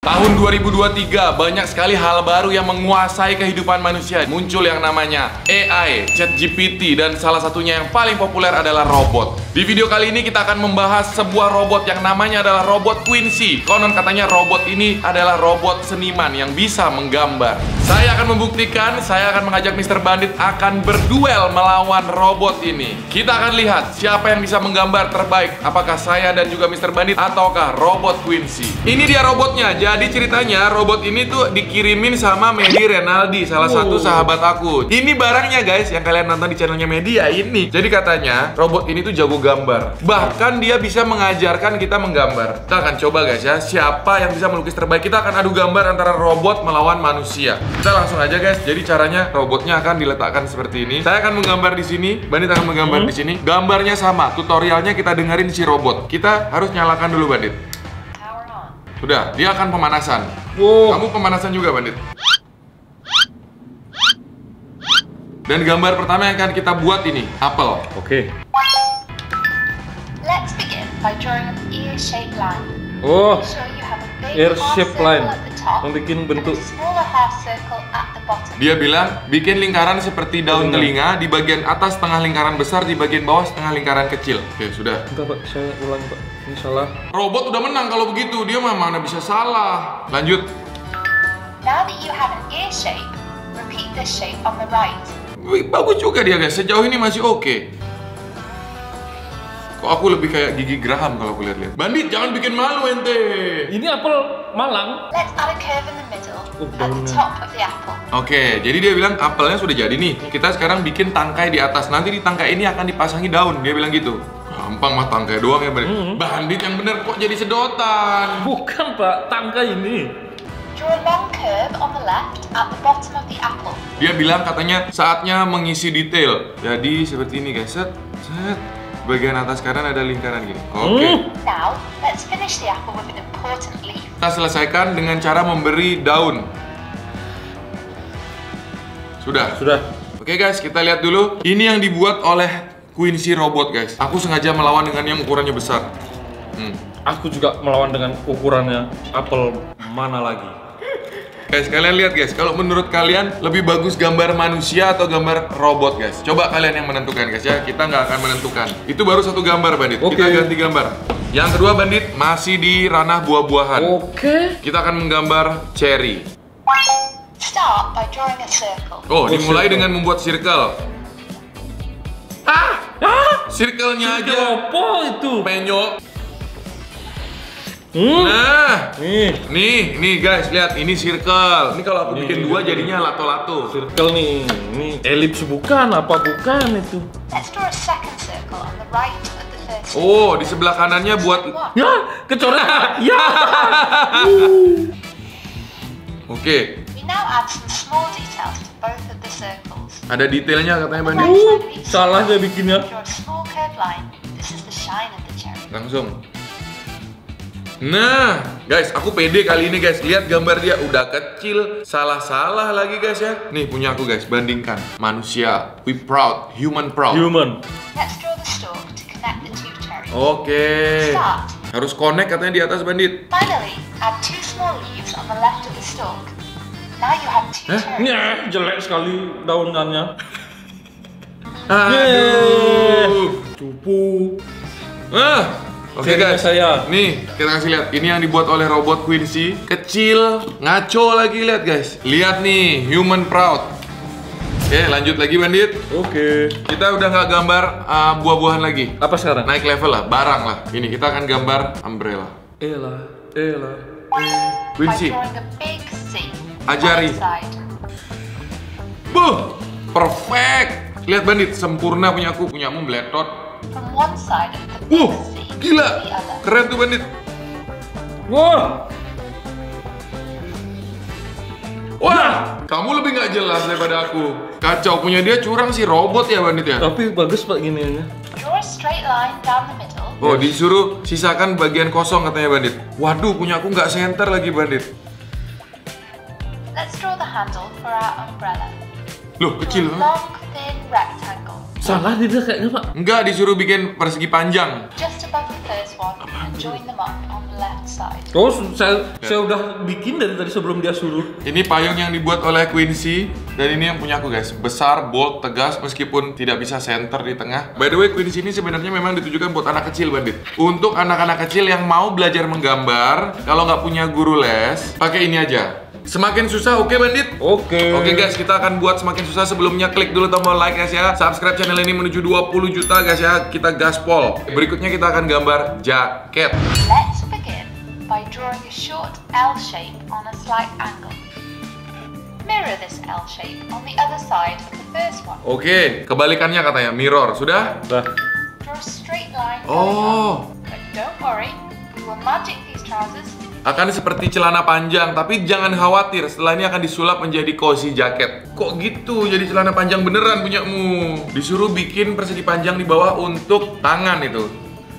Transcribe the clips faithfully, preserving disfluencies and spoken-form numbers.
Tahun dua ribu dua puluh tiga, banyak sekali hal baru yang menguasai kehidupan manusia. Muncul yang namanya A I, ChatGPT, dan salah satunya yang paling populer adalah robot. Di video kali ini kita akan membahas sebuah robot yang namanya adalah robot Quincy. Konon katanya robot ini adalah robot seniman yang bisa menggambar. Saya akan membuktikan, saya akan mengajak mister Bandit akan berduel melawan robot ini. Kita akan lihat siapa yang bisa menggambar terbaik. Apakah saya dan juga mister Bandit ataukah robot Quincy. Ini dia robotnya. Jadi ceritanya robot ini tuh dikirimin sama Medi Renaldi, salah satu sahabat aku. Ini barangnya guys yang kalian nonton di channelnya Media ini. Jadi katanya robot ini tuh jago gambar. Bahkan dia bisa mengajarkan kita menggambar. Kita akan coba guys ya, siapa yang bisa melukis terbaik. Kita akan adu gambar antara robot melawan manusia. Kita langsung aja guys. Jadi caranya robotnya akan diletakkan seperti ini. Saya akan menggambar di sini, Bandit akan menggambar hmm. di sini. Gambarnya sama, tutorialnya kita dengerin si robot. Kita harus nyalakan dulu Bandit. Sudah, dia akan pemanasan. Wow. Kamu pemanasan juga, Bandit. Dan gambar pertama yang akan kita buat ini, apel. Oke. Okay. Let's begin by drawing an ear-shaped line. Oh, ear-shaped line. Membikin bentuk. Dia bilang, bikin lingkaran seperti daun telinga di bagian atas tengah lingkaran besar, di bagian bawah setengah lingkaran kecil. Oke, sudah. Enggak, Pak. Saya ulang, Pak. Ini salah. Robot udah menang kalau begitu. Dia mah mana bisa salah. Lanjut. Now that you have an ear shape, repeat this shape on the right. Wih, bagus juga dia guys. Sejauh ini masih oke. Okay. Kok aku lebih kayak Gigi Graham kalau aku lihat-lihat. Bandit, jangan bikin malu ente. Ini apel Malang. Let's add a curve in the middle, oh, at the top of the apple. Oke, okay, jadi dia bilang apelnya sudah jadi nih. Kita sekarang bikin tangkai di atas. Nanti di tangkai ini akan dipasangi daun. Dia bilang gitu. Gampang mah tangkai doang ya Bandit. Hmm. Bandit yang bener kok jadi sedotan. Bukan Pak, tangkai ini. Draw a long curve on the left at the bottom of the apple. Dia bilang katanya saatnya mengisi detail. Jadi seperti ini guys. Set, set. Bagian atas kanan ada lingkaran gini. Oke. Okay. Hmm. Now, let's finish the apple with an important leaf. Kita selesaikan dengan cara memberi daun. Sudah. Sudah. Oke okay, guys, kita lihat dulu. Ini yang dibuat oleh Quincy robot guys. Aku sengaja melawan dengan yang ukurannya besar. Hmm. Aku juga melawan dengan ukurannya apel mana lagi. Guys, kalian lihat guys, kalau menurut kalian lebih bagus gambar manusia atau gambar robot guys? Coba kalian yang menentukan guys ya, kita nggak akan menentukan. Itu baru satu gambar Bandit, okay. Kita ganti gambar. Yang kedua Bandit, masih di ranah buah-buahan. Oke. Okay. Kita akan menggambar cherry. Start by drawing a circle. Oh, dimulai dengan membuat circle. Ah! Ah! Circle-nya aja. Apa itu? Penyok. Hmm. Nah, nih, nih, nih guys, lihat ini circle. Ini kalau aku nih, bikin dua jadinya lato-lato. Circle nih, ini elips bukan, apa bukan itu? Let's draw a second circle on the right of the first. Oh, di sebelah kanannya buat. Ya, kecoret. Ya. Oke. Okay. We now add some small details to both of the circles. Ada detailnya katanya Bandit. Uh, salah dia bikinnya. Draw a small curved line. This is the shine of the cherry. Langsung. Nah, guys, aku pede kali ini guys. Lihat gambar dia udah kecil, salah-salah lagi guys ya. Nih punya aku guys, bandingkan. Manusia, we proud, human proud. Human. Let's draw the stalk to connect the two cherries. Oke. Okay. Start. Harus connect katanya di atas Bandit. Finally, add two small leaves on the left of the stalk. Now you have two eh? cherries. Nyeh, jelek sekali daunannya. Aduh. Cupu. Ah. Oke okay, guys, saya. Nih kita kasih lihat. Ini yang dibuat oleh robot Quincy. Kecil, ngaco lagi lihat guys. Lihat nih, human proud. Oke, okay, lanjut lagi Bandit. Oke. Okay. Kita udah nggak gambar uh, buah-buahan lagi. Apa sekarang? Naik level lah, barang lah. Ini kita akan gambar umbrella. Ella, Ella. Quincy. Ajari. Buh, perfect. Lihat Bandit, sempurna punya aku, punyamu meletot. From one side of the uh, gila, keren tuh Bandit. Wah, wah, kamu lebih nggak jelas daripada aku. Kacau, punya dia curang sih robot ya Bandit ya. Tapi bagus Pak gininya. Draw a straight line down the middle. Oh, disuruh sisakan bagian kosong katanya Bandit. Waduh, punya aku nggak center lagi Bandit. Let's draw the handle for our umbrella. Loh, kecil banget. Long thin rectangle. Salah dia kayaknya Pak. Enggak, disuruh bikin persegi panjang. Just above the first one. one and join them up on the left side. Oh, saya saya udah bikin dari tadi sebelum dia suruh. Ini payung yang dibuat oleh Quincy dan ini yang punya aku guys. Besar, bold, tegas meskipun tidak bisa center di tengah. By the way, Quincy ini sebenarnya memang ditujukan buat anak kecil, Bandit. Untuk anak-anak kecil yang mau belajar menggambar, kalau nggak punya guru les, pakai ini aja. Semakin susah, oke okay, Bandit? Oke. Okay. Oke okay, guys, kita akan buat semakin susah. Sebelumnya klik dulu tombol like guys ya. Subscribe channel ini menuju dua puluh juta guys ya. Kita gaspol. Berikutnya kita akan gambar jaket. Let's begin by drawing a short L shape on a slight angle. Mirror this L shape on the other side of the first one. Oke, okay. Kebalikannya katanya, mirror. Sudah? Sudah. Draw a straight line Oh. going up. But don't worry, we will magic these trousers. Akan seperti celana panjang, tapi jangan khawatir, setelah ini akan disulap menjadi cozy jaket. Kok gitu? Jadi celana panjang beneran punyamu. Disuruh bikin persegi panjang di bawah untuk tangan itu.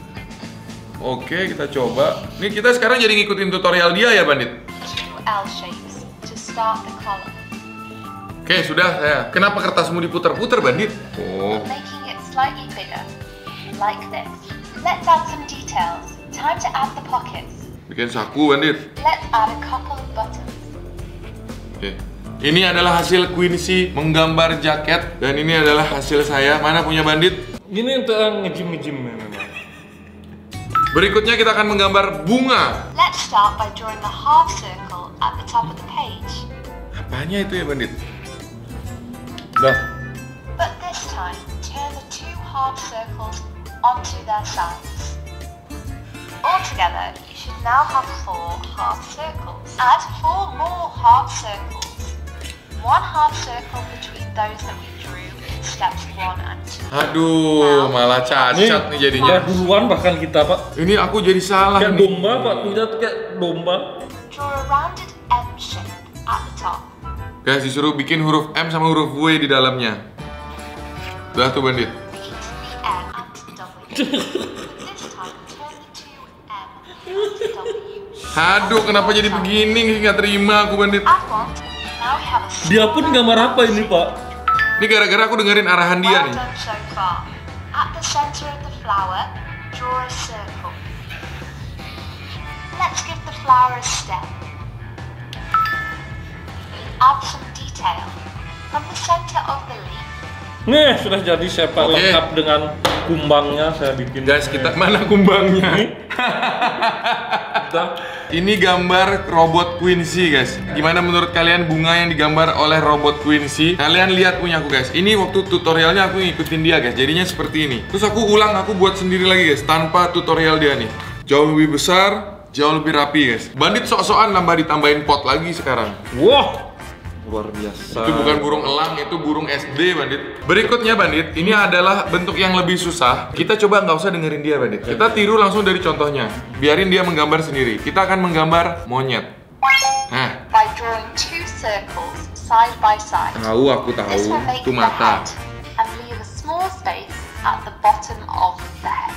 Oke, kita coba. Nih kita sekarang jadi ngikutin tutorial dia ya, Bandit? Two L shapes to start the collar. Oke, sudah saya. Kenapa kertasmu diputar-putar, Bandit? Oh. Making it slightly bigger, like this. Let's add some details. Time to add the pockets. Bikin saku, Bandit. Let's add a couple of buttons. Oke. Ini adalah hasil Quincy menggambar jaket dan ini adalah hasil saya. Mana punya Bandit? Gini untuk yang ngejim-ngejim memang. Berikutnya kita akan menggambar bunga. Let's start by drawing a half circle at the top of the page. Apanya itu ya, Bandit? Dah. But this time, turn the two half circles onto their sides. Altogether, you should now have four half circles. Add four more half circles. One half circle between those that we drew in steps one and two. Aduh, malah cacat nih jadinya. Ya duluan bahkan kita, Pak. Ini aku jadi salah Kayak nih. domba, Pak. Kita tuh kayak domba. Draw a rounded M shape at the top. Guys, disuruh bikin huruf M sama huruf W di dalamnya. Udah tuh, Bandit. Repeat the M and W. This time, turn the two M and W. Aduh, kenapa jadi begini? Nggak terima aku, Bandit. Add one. Now we have a Dia pun gambar apa ini, Pak? Ini gara-gara aku dengerin arahan dia Well nih. done so far. At the center of the flower, draw a circle. Let's give the flower a stem. Add some detail. From the center of the leaf, Nih, sudah jadi sepak Oke. lengkap dengan kumbangnya saya bikin. Guys, kita mana kumbangnya? Udah. Ini gambar robot Quincy, guys. Gimana menurut kalian bunga yang digambar oleh robot Quincy? Kalian lihat punya aku, guys. Ini waktu tutorialnya aku ngikutin dia, guys. Jadinya seperti ini. Terus aku ulang, aku buat sendiri lagi, guys. Tanpa tutorial dia nih. Jauh lebih besar, jauh lebih rapi, guys. Bandit sok-sokan nambah ditambahin pot lagi sekarang. Wah, luar biasa. Itu bukan burung elang, itu burung S D, Bandit. Berikutnya, Bandit, ini adalah bentuk yang lebih susah. Kita coba nggak usah dengerin dia, Bandit. Kita tiru langsung dari contohnya. Biarin dia menggambar sendiri. Kita akan menggambar monyet. Nah, by drawing two circles side by side. tahu aku tahu. This will make Itu the mata. head and leave a small space at the bottom of the head.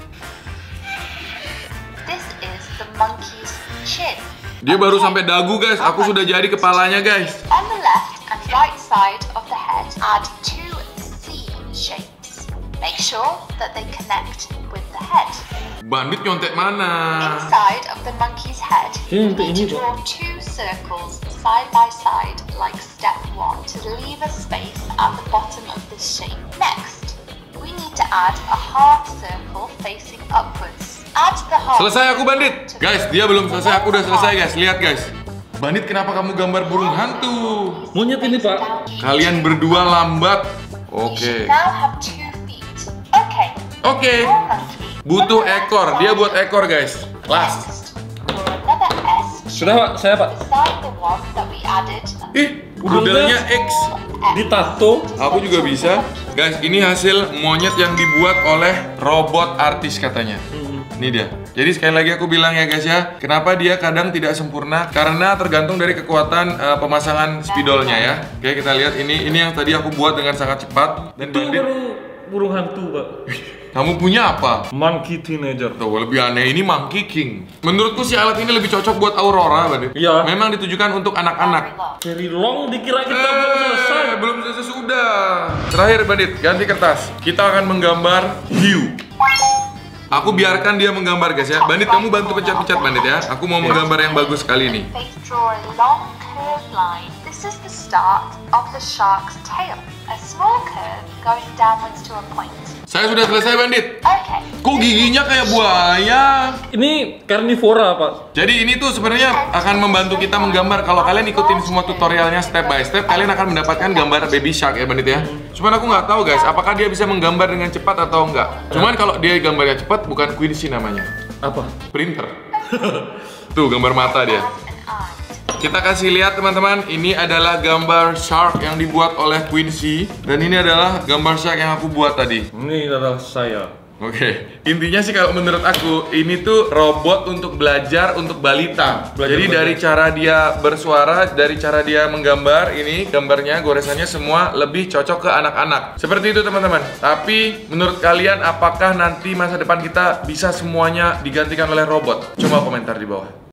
This is the monkey's chin. Dia baru sampai dagu, guys. Aku sudah jadi kepalanya, guys. On the left and right side of the head, add two C shapes. Make sure that they connect with the head. Bandit nyontek mana? Inside of the monkey's head, Ini you untuk need ini, to draw two circles side by side like step one to leave a space at the bottom of this shape. Next, we need to add a half circle facing upwards. Add the half. Selesai aku, Bandit. Guys, dia belum selesai. Aku udah selesai, guys. Lihat, guys. Bandit, kenapa kamu gambar burung hantu? Monyet ini, Pak. Kalian berdua lambat. You Oke. should now have two feet. Okay. Oke. Your monkey. Butuh ekor. Dia buat ekor, guys. Last. Next, draw another S Sudah, Pak. Saya, Pak. beside the one that we added. Ih, modelnya X. Ditato. Aku juga bisa. Guys, ini hasil monyet yang dibuat oleh robot artis katanya. Ini dia. Jadi sekali lagi aku bilang ya guys ya, kenapa dia kadang tidak sempurna? Karena tergantung dari kekuatan uh, pemasangan spidolnya ya. Oke, kita lihat ini ini yang tadi aku buat dengan sangat cepat dan Itu Bandit. baru burung hantu, Pak. Kamu punya apa? Monkey teenager. Tuh, lebih aneh ini Monkey King. Menurutku si alat ini lebih cocok buat Aurora, Bandit. Iya. Memang ditujukan untuk anak-anak. Very Very long. long dikira kita belum selesai. Eh, belum selesai sudah. Terakhir, Bandit, ganti kertas. Kita akan menggambar hiu. Aku biarkan dia menggambar guys ya. Bandit, kamu bantu pencet-pencet Bandit ya. Aku mau menggambar yang bagus kali ini. Face draw a long curved line. This is the start of the shark's tail. A small curve going downwards to a point. Saya sudah selesai Bandit. Okay. Kok giginya kayak buaya? Ini karnivora, Pak. Jadi ini tuh sebenarnya akan membantu kita menggambar. Kalau kalian ikutin semua tutorialnya step by step, kalian akan mendapatkan gambar baby shark ya Bandit ya. Cuman aku nggak tahu guys, apakah dia bisa menggambar dengan cepat atau enggak. Cuman kalau dia gambarnya cepat, bukan Quincy namanya. Apa? Printer. Tuh gambar mata dia. Kita kasih lihat teman-teman, ini adalah gambar shark yang dibuat oleh Quincy. Dan ini adalah gambar shark yang aku buat tadi. Ini adalah saya. Oke, intinya sih kalau menurut aku ini tuh robot untuk belajar untuk balita. Belajar Jadi belajar. dari cara dia bersuara, dari cara dia menggambar, ini gambarnya, goresannya semua lebih cocok ke anak-anak. Seperti itu teman-teman. Tapi menurut kalian apakah nanti masa depan kita bisa semuanya digantikan oleh robot? Coba komentar di bawah.